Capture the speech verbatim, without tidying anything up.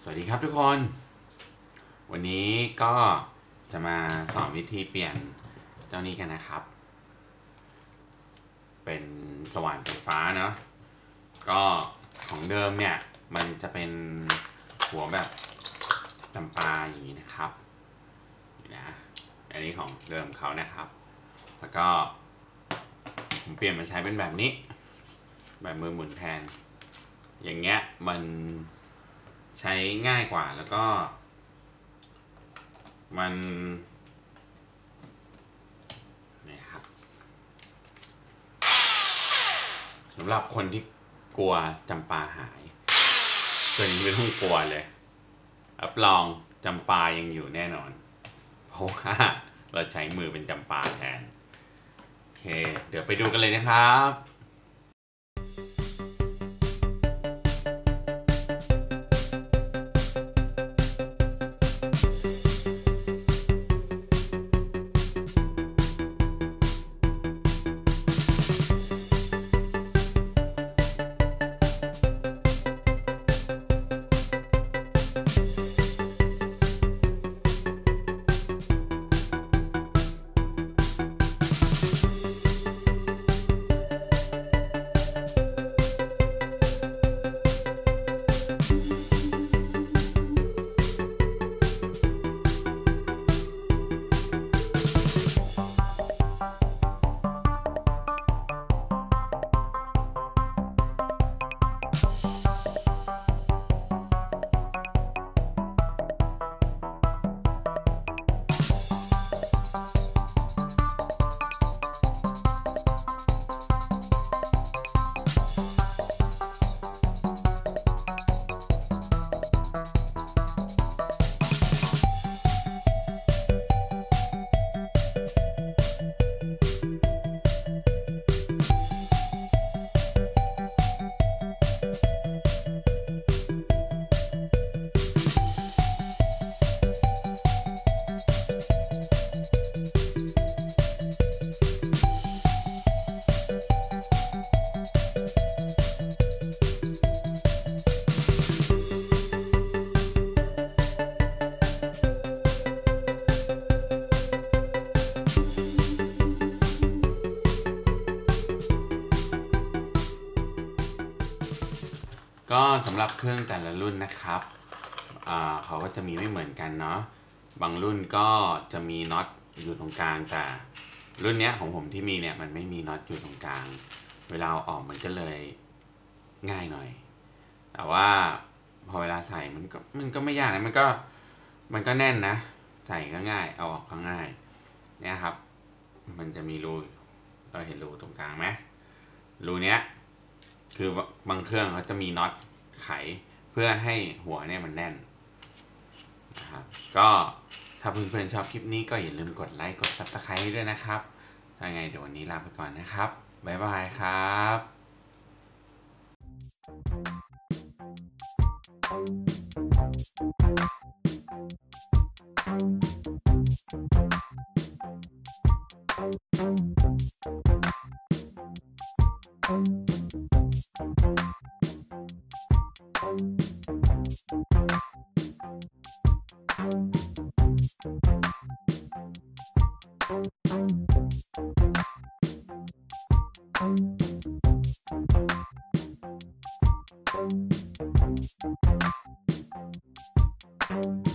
สวัสดีครับทุกคน วันนี้ก็จะมาสอนวิธีเปลี่ยนเจ้านี้กันนะครับ เป็นสว่านไฟฟ้าเนาะก็ของเดิมเนี่ยมันจะเป็นหัวแบบจำปาอย่างนี้นะครับนะอันนี้ของเดิมเขานะครับ แล้วก็ผมเปลี่ยนมาใช้เป็นแบบนี้แบบมือหมุนแทนอย่างเงี้ยมันใช้ง่ายกว่าแล้วก็มันนี่ครับสำหรับคนที่กลัวจำปาหายตัวนี้ไม่ต้องกลัวเลยรับรองจำปายังอยู่แน่นอนเพราะว่าเราใช้มือเป็นจำปาแทนโอเคเดี๋ยวไปดูกันเลยนะครับก็สำหรับเครื่องแต่ละรุ่นนะครับเขาก็จะมีไม่เหมือนกันเนาะบางรุ่นก็จะมีน็อตอยู่ตรงกลางแต่รุ่นนี้ของผมที่มีเนี่ยมันไม่มีน็อตอยู่ตรงกลางเวลาออกมันก็เลยง่ายหน่อยแต่ว่าพอเวลาใส่มันก็มันก็ไม่ยากนะมันก็มันก็แน่นนะใส่ก็ง่ายเอาออกก็ง่ายเนี่ยครับมันจะมีรูเราเห็นรูตรงกลางไหมรูเนี้ยคือบางเครื่องเขาจะมีน็อตไขเพื่อให้หัวเนี่ยมันแน่นนะครับก็ถ้าเพื่อนๆชอบคลิปนี้ก็อย่าลืมกดไลค์กด ซับสไครบ์ ด้วยนะครับถ้าไงเดี๋ยววันนี้ลาไปก่อนนะครับบ๊ายบายครับ